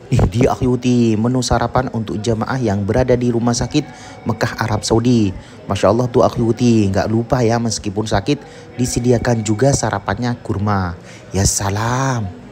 Dia Akhyuti, menu sarapan untuk jamaah yang berada di rumah sakit Mekah Arab Saudi. Masya Allah tuh Akhyuti, nggak lupa ya meskipun sakit disediakan juga sarapannya kurma. Ya salam.